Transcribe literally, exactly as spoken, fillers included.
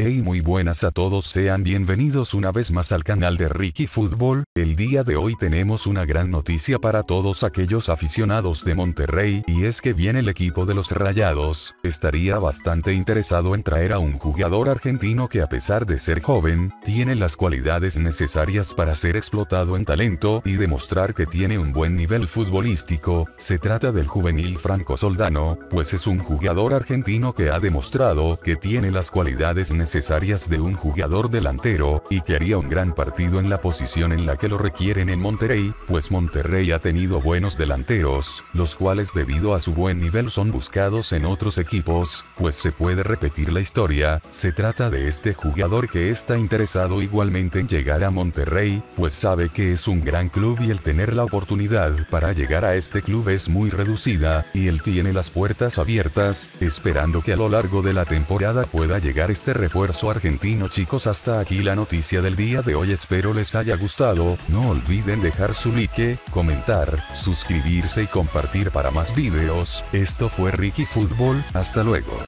Hey, muy buenas a todos, sean bienvenidos una vez más al canal de Ricky Fútbol. El día de hoy tenemos una gran noticia para todos aquellos aficionados de Monterrey, y es que viene el equipo de los Rayados. Estaría bastante interesado en traer a un jugador argentino que, a pesar de ser joven, tiene las cualidades necesarias para ser explotado en talento y demostrar que tiene un buen nivel futbolístico. Se trata del juvenil Franco Soldano, pues es un jugador argentino que ha demostrado que tiene las cualidades necesarias de un jugador delantero, y que haría un gran partido en la posición en la que lo requieren en Monterrey, pues Monterrey ha tenido buenos delanteros, los cuales debido a su buen nivel son buscados en otros equipos, pues se puede repetir la historia. Se trata de este jugador que está interesado igualmente en llegar a Monterrey, pues sabe que es un gran club y el tener la oportunidad para llegar a este club es muy reducida, y él tiene las puertas abiertas, esperando que a lo largo de la temporada pueda llegar este refuerzo argentino. Chicos, hasta aquí la noticia del día de hoy, espero les haya gustado. No olviden dejar su like, comentar, suscribirse y compartir para más videos. Esto fue Ricky Fútbol, hasta luego.